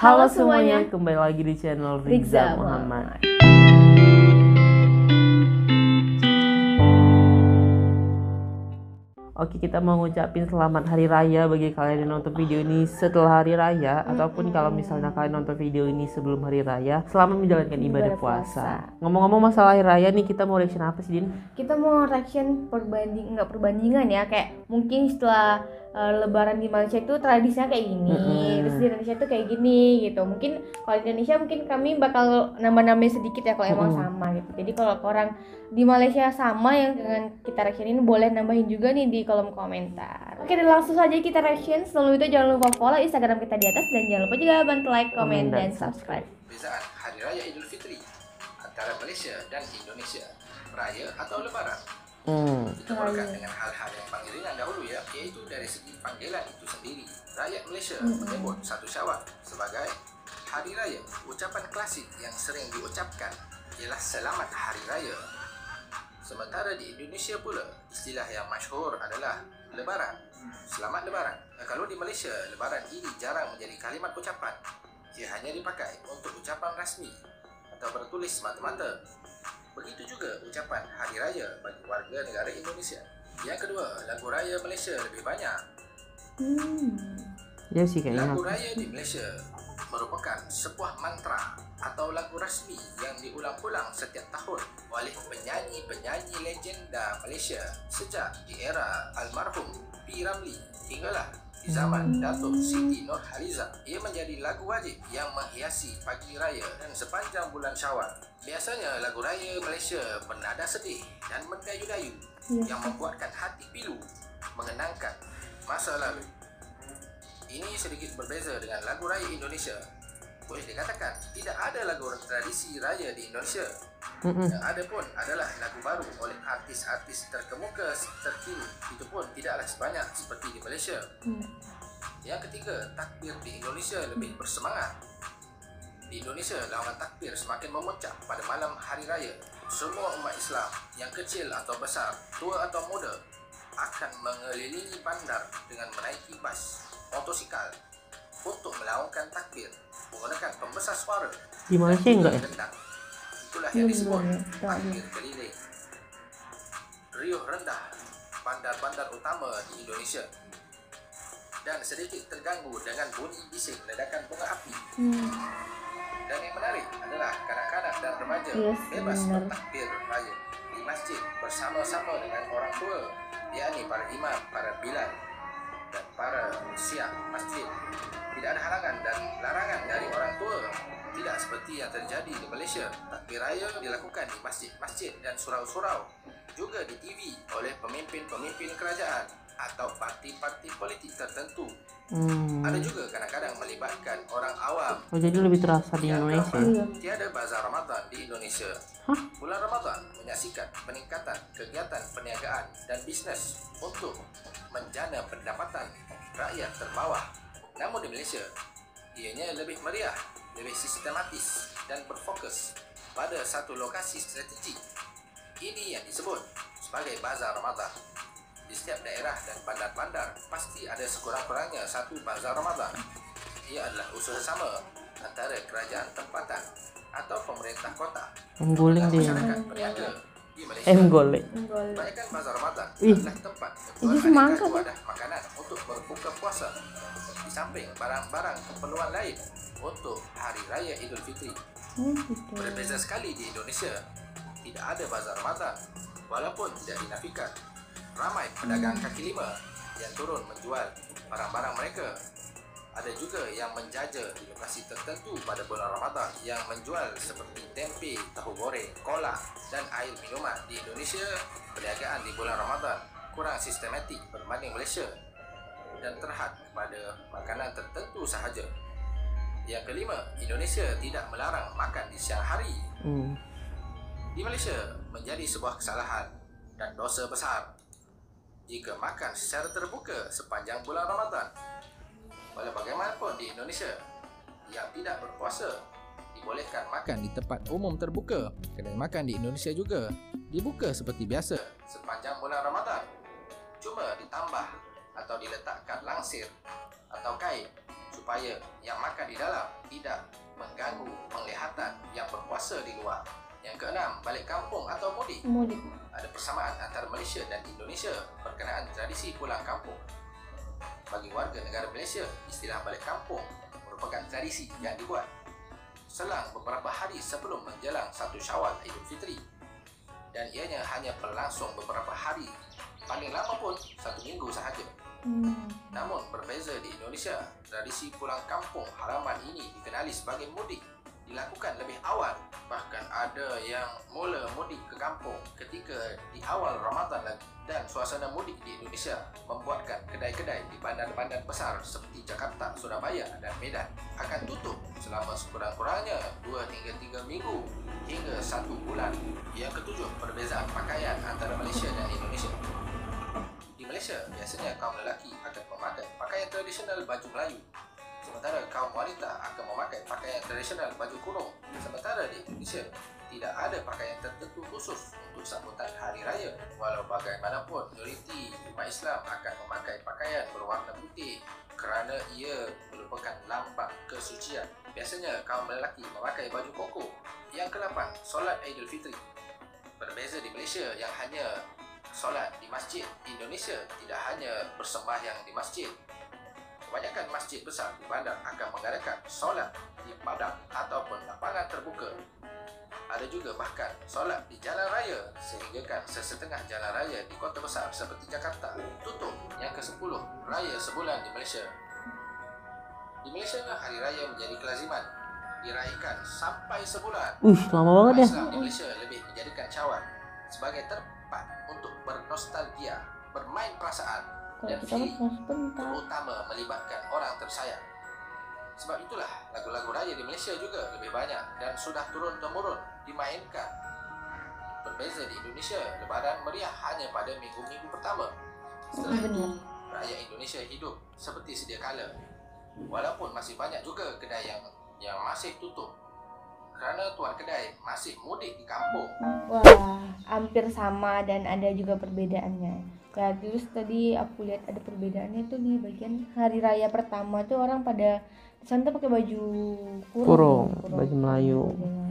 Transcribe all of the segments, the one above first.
Halo semuanya, kembali lagi di channel Riza Muhammad. Oke, kita mau ngucapin selamat hari raya bagi kalian yang nonton video ini setelah hari raya, ataupun kalau misalnya kalian nonton video ini sebelum hari raya, selamat menjalankan ibadah puasa. Ngomong-ngomong masalah hari raya nih, kita mau reaction apa sih, Din? Kita mau reaction perbandingan ya, kayak mungkin setelah Lebaran di Malaysia itu tradisinya kayak gini, terus di Indonesia tuh kayak gini gitu. Mungkin kalau di Indonesia mungkin kami bakal nambah-nambahin sedikit ya kalau emang sama gitu. Jadi kalau orang di Malaysia sama yang dengan kita reaction ini, boleh nambahin juga nih di kolom komentar. Oke, dan langsung saja kita reaction. Sebelum itu jangan lupa follow Instagram kita di atas, dan jangan lupa juga bantu like, komen, dan subscribe. Perbezaan Hari Raya Idul Fitri antara Malaysia dan Indonesia, raya atau Lebaran. Kita mulakan dengan hal-hal yang paling ringan dahulu ya, yaitu dari segi panggilan itu sendiri. Rakyat Malaysia menyebut 1 Syawal sebagai Hari Raya. Ucapan klasik yang sering diucapkan ialah Selamat Hari Raya. Sementara di Indonesia pula, istilah yang masyhur adalah Lebaran. Selamat Lebaran. Kalau di Malaysia, Lebaran ini jarang menjadi kalimat ucapan. Ia hanya dipakai untuk ucapan rasmi atau bertulis semata-mata. Begitu juga ucapan Hari Raya bagi warga negara Indonesia. Yang kedua, lagu raya Malaysia lebih banyak. Ya sih kayaknya. Lagu raya di Malaysia merupakan sebuah mantra atau lagu rasmi yang diulang-ulang setiap tahun oleh penyanyi-penyanyi legenda Malaysia sejak di era almarhum P. Ramlee hinggalah di zaman Datuk Siti Nurhaliza. Ia menjadi lagu wajib yang menghiasi pagi raya dan sepanjang bulan Syawal. Biasanya lagu raya Malaysia bernada sedih dan mendayu-dayu yang membuatkan hati pilu mengenangkan masa lalu. Ini sedikit berbeza dengan lagu raya Indonesia. Boleh dikatakan tidak ada lagu tradisi raya di Indonesia. Yang ada pun adalah lagu baru oleh artis-artis terkemuka terkini. Itu pun tidaklah sebanyak seperti di Malaysia. Yang ketiga, takbir di Indonesia lebih bersemangat. Di Indonesia, lawan takbir semakin memuncak pada malam hari raya. Semua umat Islam, yang kecil atau besar, tua atau muda, akan mengelilingi bandar dengan menaiki bas, motosikal untuk melaungkan takbir menggunakan pembesar suara. Di Malaysia enggak ya? Itulah yang disebut takbir keliling. Riuh rendah bandar-bandar utama di Indonesia dan sedikit terganggu dengan bunyi bising ledakan bunga api. Dan yang menarik adalah kanak-kanak dan remaja bebas bertakbir raya di masjid bersama-sama dengan orang tua, yakni para imam, para bilal, dan para siap masjid. Tidak ada halangan dan larangan dari orang tua. Tidak seperti yang terjadi di Malaysia. Takbir raya dilakukan di masjid-masjid dan surau-surau, juga di TV oleh pemimpin-pemimpin kerajaan atau parti-parti politik tertentu. Ada juga kadang-kadang melibatkan orang awam. Oh, jadi lebih terasa di Indonesia. Tiada bazar Ramadan di Indonesia. Bulan Ramadan menyaksikan peningkatan kegiatan perniagaan dan bisnes untuk menjana pendapatan rakyat terbawah. Namun di Malaysia, ianya lebih meriah, lebih sistematis dan berfokus pada satu lokasi strategik. Ini yang disebut sebagai bazar Ramadan. Di setiap daerah dan bandar-bandar pasti ada sekurang-kurangnya satu bazar Ramadan. Ia adalah usaha sama antara kerajaan tempatan atau pemerintah kota Menggulung dia. masyarakat peniaga di Malaysia. Golek. Kebanyakan bazar Ramadan adalah tempat menjual aneka wadah makanan untuk berbuka puasa, di samping barang-barang keperluan lain untuk Hari Raya Idul Fitri. Berbeza sekali di Indonesia, tidak ada bazar Ramadan, walaupun tidak dinafikan ramai pedagang kaki lima yang turun menjual barang-barang mereka. Ada juga yang menjaja di lokasi tertentu pada bulan Ramadan yang menjual seperti tempe, tahu goreng, kolak, dan air minuman. Di Indonesia, perniagaan di bulan Ramadan kurang sistematik berbanding Malaysia dan terhad pada makanan tertentu sahaja. Yang kelima, Indonesia tidak melarang makan di siang hari. Di Malaysia menjadi sebuah kesalahan dan dosa besar jika makan secara terbuka sepanjang bulan Ramadan. Walau bagaimanapun di Indonesia, yang tidak berpuasa dibolehkan makan di tempat umum terbuka. Kedai makan di Indonesia juga dibuka seperti biasa sepanjang bulan Ramadan. Cuma ditambah atau diletakkan langsir atau kain supaya yang makan di dalam tidak berpuasa di luar. Yang keenam, balik kampung atau mudik. Ada persamaan antara Malaysia dan Indonesia berkenaan tradisi pulang kampung. Bagi warga negara Malaysia, istilah balik kampung merupakan tradisi yang dibuat selang beberapa hari sebelum menjelang 1 Syawal Idul Fitri, dan ianya hanya berlangsung beberapa hari, paling lama pun 1 minggu sahaja. Namun berbeza di Indonesia, tradisi pulang kampung halaman ini dikenali sebagai mudik dilakukan lebih awal. Bahkan ada yang mula mudik ke kampung ketika di awal Ramadan lagi. Dan suasana mudik di Indonesia membuatkan kedai-kedai di bandar-bandar besar seperti Jakarta, Surabaya dan Medan akan tutup selama sekurang-kurangnya 2 hingga 3 minggu hingga 1 bulan. Yang ketujuh, perbezaan pakaian antara Malaysia dan Indonesia. Di Malaysia, biasanya kaum lelaki akan memakai pakaian tradisional baju Melayu, sementara kaum wanita akan memakai pakaian tradisional baju kurung. Sementara di Indonesia, tidak ada pakaian tertentu khusus untuk sambutan hari raya. Walau bagaimanapun, majoriti umat Islam akan memakai pakaian berwarna putih kerana ia merupakan lambang kesucian. Biasanya kaum lelaki memakai baju koko. Yang ke-8, solat Aidil Fitri. Berbeza di Malaysia yang hanya solat di masjid, Indonesia tidak hanya bersembahyang di masjid. Kebanyakan masjid besar di bandar akan mengadakan solat di padang ataupun lapangan terbuka. Ada juga bahkan solat di jalan raya, sehingga kan sesetengah jalan raya di kota besar seperti Jakarta tutup. Yang ke-10, raya sebulan di Malaysia. Di Malaysia, hari raya menjadi kelaziman, diraihkan sampai sebulan. Lama banget ya. Islam di Malaysia lebih menjadikan Syawal sebagai tempat untuk bernostalgia, bermain perasaan, dan feeling, terutama melibatkan orang tersayang. Sebab itulah lagu-lagu raya di Malaysia juga lebih banyak dan sudah turun-temurun dimainkan. Berbeza di Indonesia, Lebaran meriah hanya pada minggu-minggu pertama. Setelah itu, raya Indonesia hidup seperti sedia kala. Walaupun masih banyak juga kedai yang masih tutup kerana tuan kedai masih mudik di kampung. Wah, hampir sama dan ada juga perbedaannya. Ya, terus tadi aku lihat ada perbedaannya tuh di bagian hari raya pertama tuh orang pada santai pakai baju kurung, baju Melayu.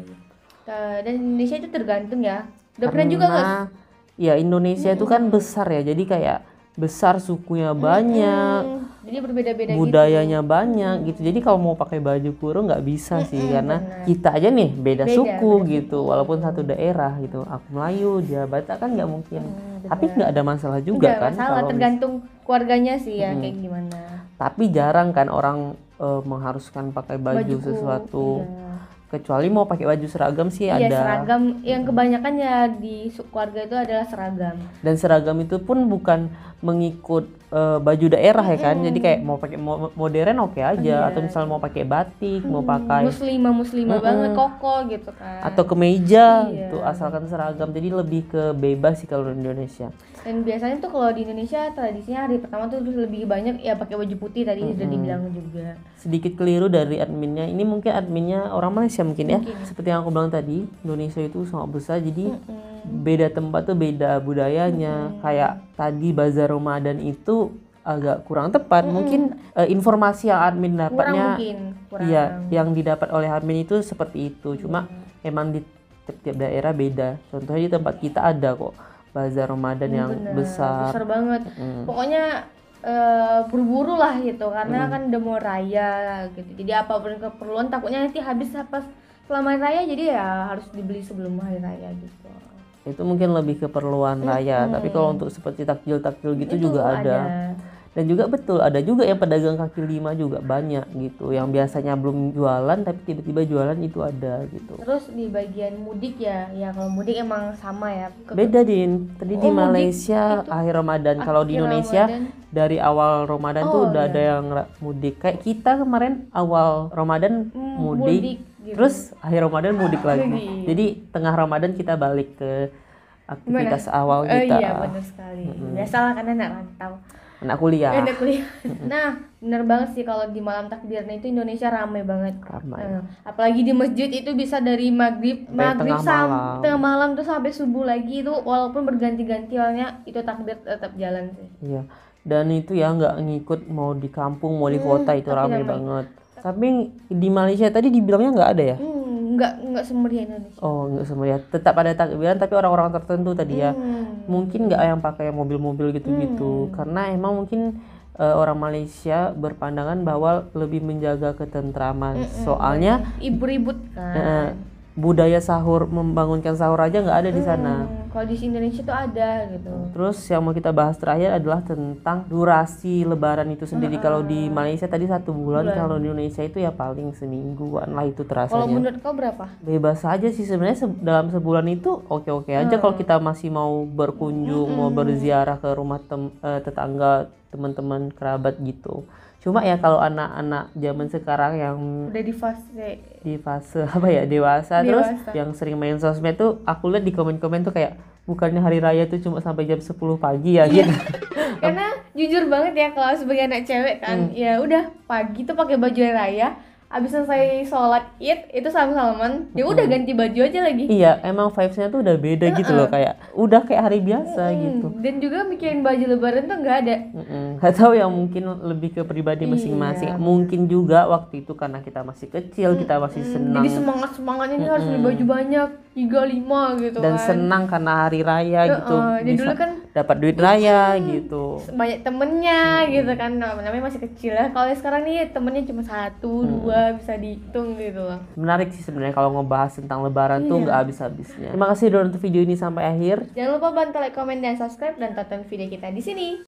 Dan Indonesia itu tergantung ya. Udah pernah juga nggak? Ya, Indonesia itu kan besar ya, jadi kayak besar, sukunya banyak, jadi berbeda-beda budayanya banyak gitu. Jadi kalau mau pakai baju kurung nggak bisa sih, karena kita aja nih beda suku gitu, walaupun satu daerah gitu. Aku Melayu, dia Batak, kan nggak mungkin. Tapi nggak ada masalah juga kan? Masalah, tergantung keluarganya sih ya, kayak gimana. Tapi jarang kan orang mengharuskan pakai baju sesuatu. Kecuali mau pakai baju seragam sih ada. Iya, seragam yang kebanyakan ya di keluarga itu adalah seragam. Dan seragam itu pun bukan mengikut baju daerah ya kan. Jadi kayak mau pakai modern oke aja, atau misalnya mau pakai batik, mau pakai muslimah banget, koko gitu kan. Atau kemeja gitu, asalkan seragam. Jadi lebih ke bebas sih kalau di Indonesia. Dan biasanya tuh kalau di Indonesia tradisinya hari pertama tuh lebih banyak ya pakai baju putih, tadi sudah dibilang juga. Sedikit keliru dari adminnya. Ini mungkin adminnya orang Malaysia mungkin ya. Seperti yang aku bilang tadi, Indonesia itu sangat besar, jadi beda tempat tuh beda budayanya. Kayak tadi bazar Ramadan itu agak kurang tepat. Mungkin informasi yang admin dapatnya kurang. Iya, yang didapat oleh admin itu seperti itu. Cuma emang di tiap daerah beda. Contohnya di tempat kita ada kok bazar Ramadan yang besar banget. Pokoknya buru-buru lah gitu, karena kan udah mau raya gitu. Jadi apapun keperluan takutnya nanti habis pas selama raya, jadi ya harus dibeli sebelum hari raya gitu. Itu mungkin lebih keperluan raya. Tapi kalau untuk seperti takjil-takjil gitu itu juga ada. Dan juga betul, ada juga yang pedagang kaki lima juga banyak gitu, yang biasanya belum jualan tapi tiba-tiba jualan, itu ada gitu. Terus di bagian mudik ya kalau mudik emang sama ya. Beda Din, tadi di Malaysia akhir Ramadan, kalau di Indonesia dari awal Ramadan tuh udah ada yang mudik. Kayak kita kemarin awal Ramadan mudik gitu. Terus akhir Ramadan mudik lagi. Jadi tengah Ramadan kita balik ke aktivitas awal kita. Iya benar sekali. Biasalah kan anak rantau. Anak kuliah. Nah, benar banget sih kalau di malam takbirnya itu Indonesia ramai banget. Apalagi di masjid itu bisa dari maghrib sampai tengah malam tuh sampai subuh lagi, itu walaupun berganti-ganti orangnya itu takbir tetap jalan sih. Iya. Dan itu ya nggak ngikut mau di kampung mau di kota, itu ramai banget. Tapi di Malaysia tadi dibilangnya nggak ada ya? nggak semeriah Indonesia. Oh, nggak semua ya. Tetap ada takbiran tapi orang-orang tertentu tadi ya. Mungkin nggak yang pakai mobil-mobil gitu-gitu. Karena emang mungkin orang Malaysia berpandangan bahwa lebih menjaga ketentraman. Soalnya Ibu-ribut kan. budaya sahur, membangunkan sahur aja nggak ada di sana. Kalau di Indonesia tuh ada gitu. Terus yang mau kita bahas terakhir adalah tentang durasi Lebaran itu sendiri. Kalau di Malaysia tadi 1 bulan, kalau di Indonesia itu ya paling semingguan lah itu Kalau terasanya. menurut kau berapa? Bebas aja sih sebenarnya, dalam sebulan itu oke-oke aja kalau kita masih mau berkunjung, mau berziarah ke rumah tetangga, teman-teman, kerabat gitu. Cuma ya kalau anak-anak zaman sekarang yang Udah di fase apa ya, dewasa, terus Dewasa. yang sering main sosmed tuh aku lihat di komen-komen tuh kayak bukannya hari raya tuh cuma sampai jam 10 pagi ya gitu. Karena jujur banget ya kalau sebagai anak cewek kan, ya udah pagi tuh pakai baju hari raya, abis selesai sholat id itu salam-salaman, ya udah ganti baju aja lagi. Iya, emang vibes-nya tuh udah beda gitu loh, kayak udah kayak hari biasa gitu. Dan juga mikirin baju lebaran tuh nggak ada. Nggak tahu ya, mungkin lebih ke pribadi masing-masing. Mungkin juga waktu itu karena kita masih kecil, kita masih senang. Jadi semangatnya nih harus beli baju banyak, 3-5 gitu Dan kan. senang karena hari raya gitu. Jadi dulu kan dapat duit raya gitu. banyak temennya gitu kan, namanya masih kecil ya. Kalau sekarang nih temennya cuma 1-2 bisa dihitung gitu loh. Menarik sih sebenarnya kalau ngebahas tentang lebaran tuh nggak habis-habisnya. Terima kasih udah nonton video ini sampai akhir. Jangan lupa bantu like, komen, dan subscribe, dan tonton video kita di sini.